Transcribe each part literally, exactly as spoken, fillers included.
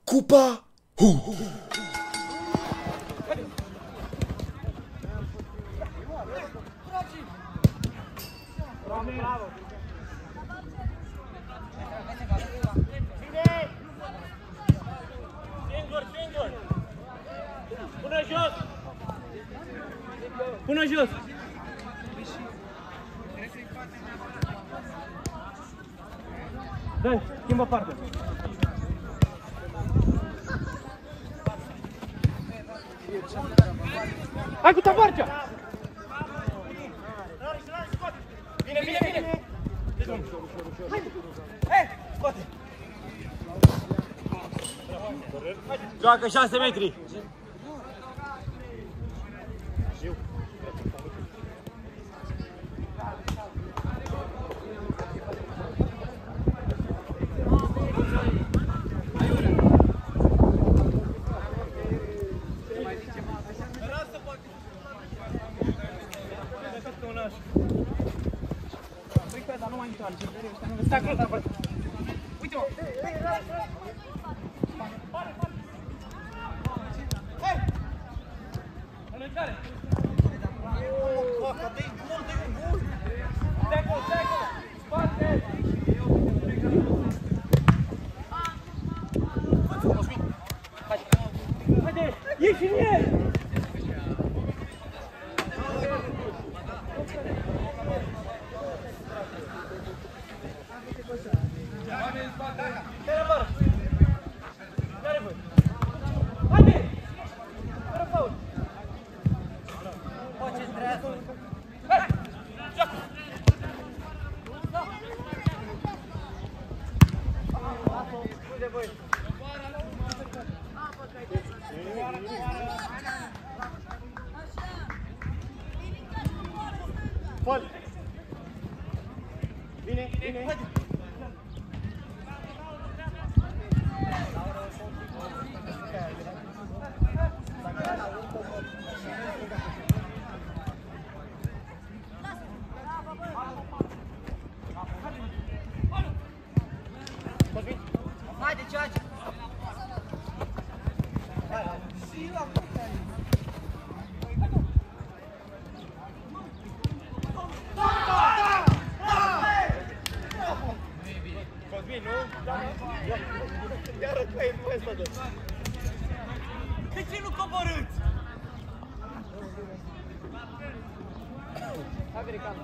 Cupa! Hu! Bravo! Singur, singur! Până jos! Până jos! Dă, schimbă partea! Hai cu tabarcea! Vine, vine, vine! Hai! Scoate! Joacă șase metri! Stai acolo, dar bă. Uite-mă! Hai! Înălțare! Stai acolo, stai acolo! Spate! Haide! Ieși în el! Fol! Vine, vine! Haide! Haide, Ceace! Cosmin, nu? Iară că e voie să dă. De ce nu coborâți? Hai, Verican.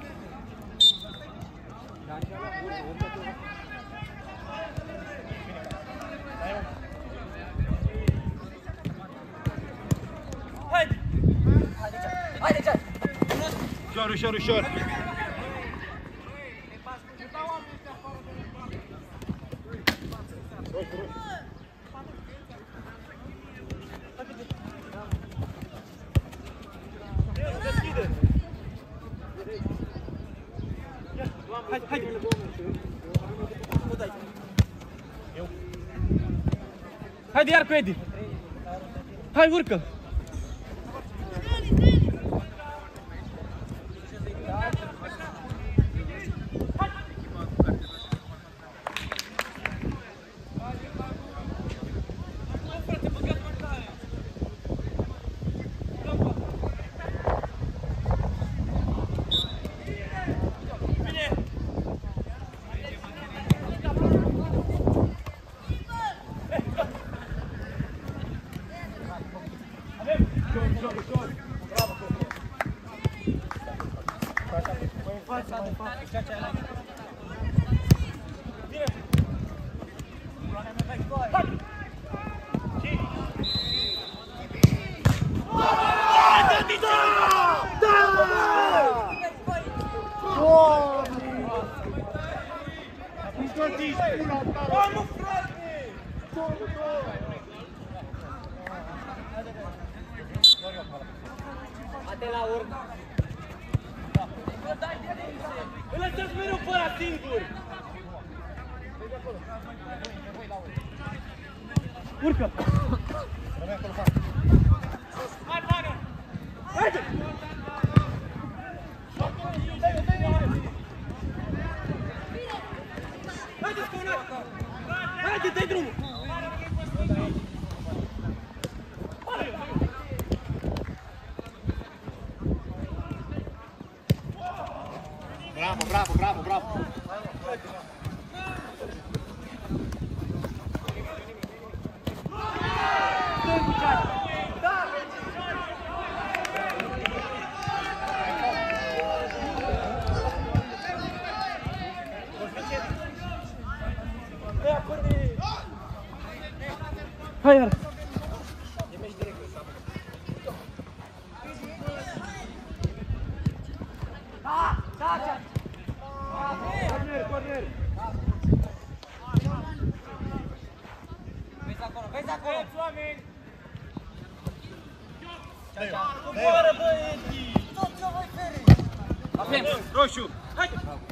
Haide! Haide, Ceace! Ușor, ușor, ușor! Hai, hai! Haide iar cu Edi! Hai, urcă! Ate la urmă. Îl lăsați mereu pe ăla singur. Urcă. Rămâi acolo, fac. Hai, bagă! Haide! Haide, sconați! Haide, dai drumul! Bravo, bravo, bravo, bravo. Hai, iar! Corner, corner. Vezi acolo, vezi acolo! Oameni! Coboară, băieții! Tot ce voi feri! Avem! Roșu! Haide!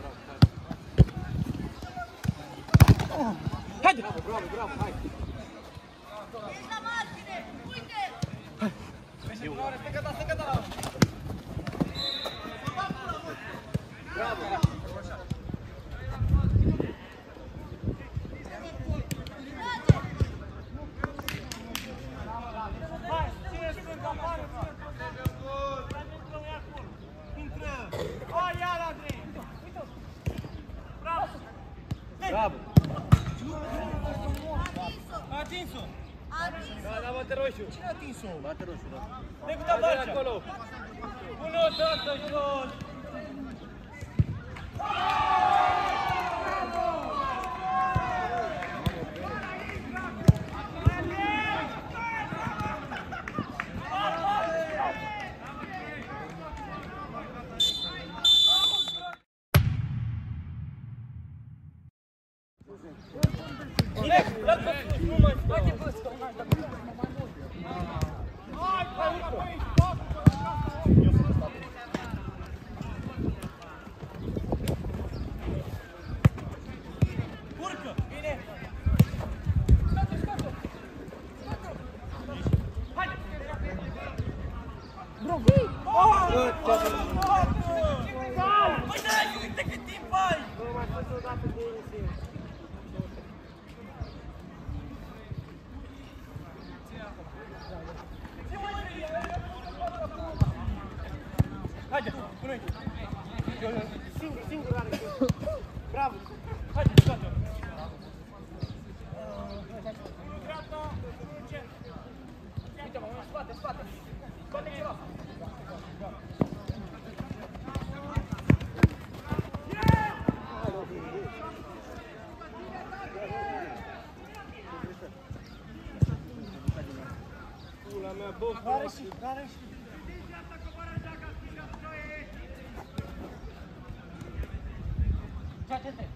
Haide! Bravo, bravo, bravo, hai! Ești la margine! Uite! Stânga-ta, stânga-ta! Bravo! Hai, ține stânga, mare! Intră, e acolo! Intră! Hai, iar, Andrei! Bravo! Bravo! A atins-o! Da, da, bate roșu! Cine a atins-o? Bate roșu, da. Trecut-a Barcea! Acolo! Pune-o dată jos! Nu mai stai! Hai, hai, hai! Urcă! Bine! Scoate, scoate! Haide! Bravo! Băi, da, uite cât timp ai! Nu mai fost o dată de iniție. Haide, pune-i! Singur, singur are. Bravo! Haide, scoate-o! Dreapta, în centru! Uite, mă, în spate, în spate! Scoate ceva! Pula mea, bă, Care și, care și. Ia, te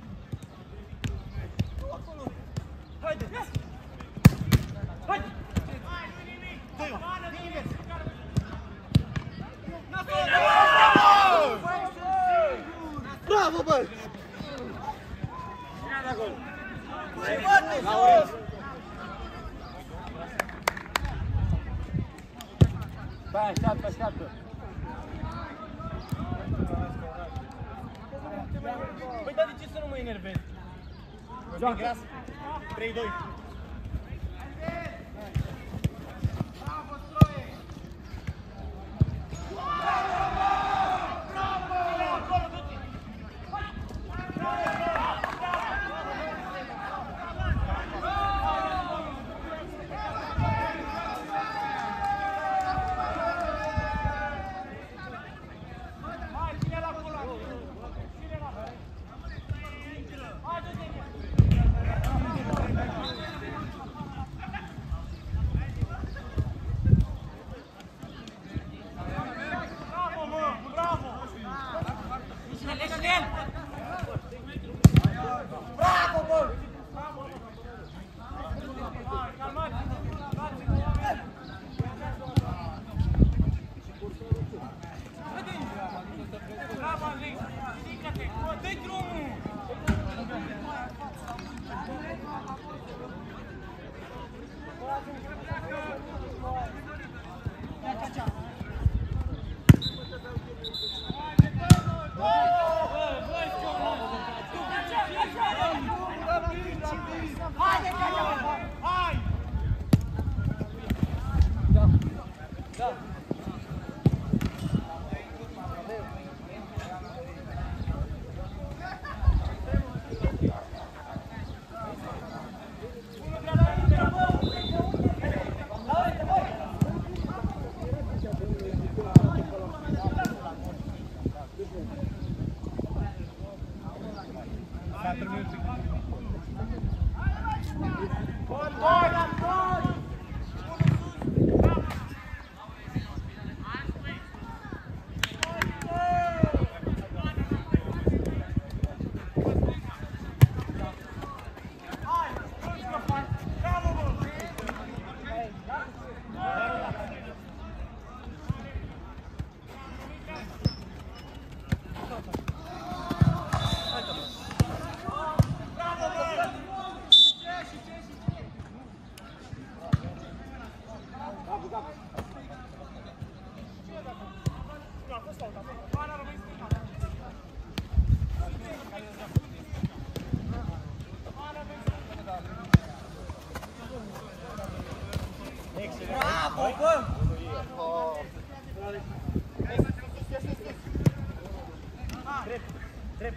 acolo! Haide! Haide! Dă-i-o! Invers! Bravo, bă! Ia de acolo! Ce bate jos! Bai, așteaptă, așteaptă! Păi, dar de ce să nu mă enervezi? Joacă! trei doi!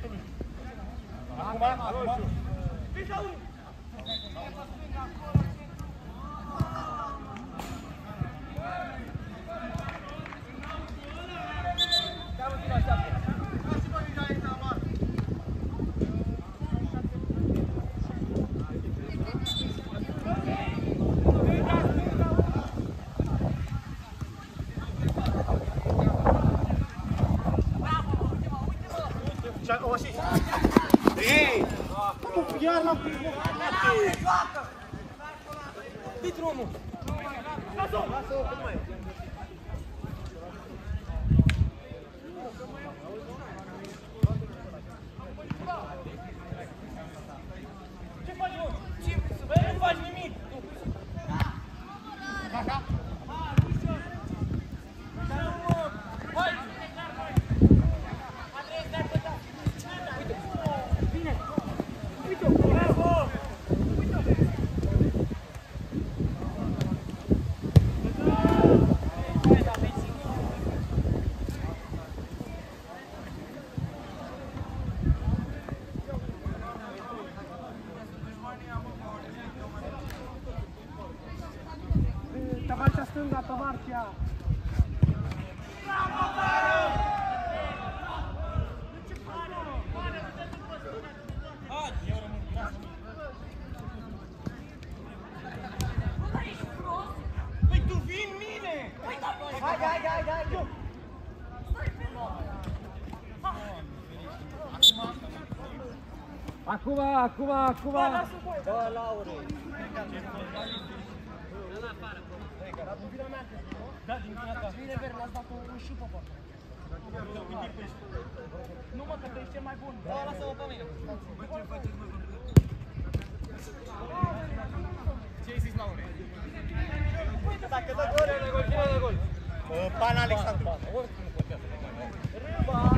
dreptului. Acum, acum. Vezi la unul. Cam în așteaptă. O și... Ei! Iar l-am prins! Dă-i drumul! Lasă-o! Lasă-o cât mai e! Ce faci, mă? Băi, nu faci nimic! Așa? Tavarcea stânga, Tavarcea! Păi tu vii în mine! Hai, hai, hai, hai! Acum, acum, acum! Bă, Laure! Da, din vina ta. Vine verde, l-ați dat un șupă pe acolo. Nu mă, că tu ești cel mai bun. Bă, lasă-mă pe mine. Ce-ai zis, Laure? Dacă dă gol, e de gol, cine dă gol? Pan Alexandru. Oricum nu contează. Râba!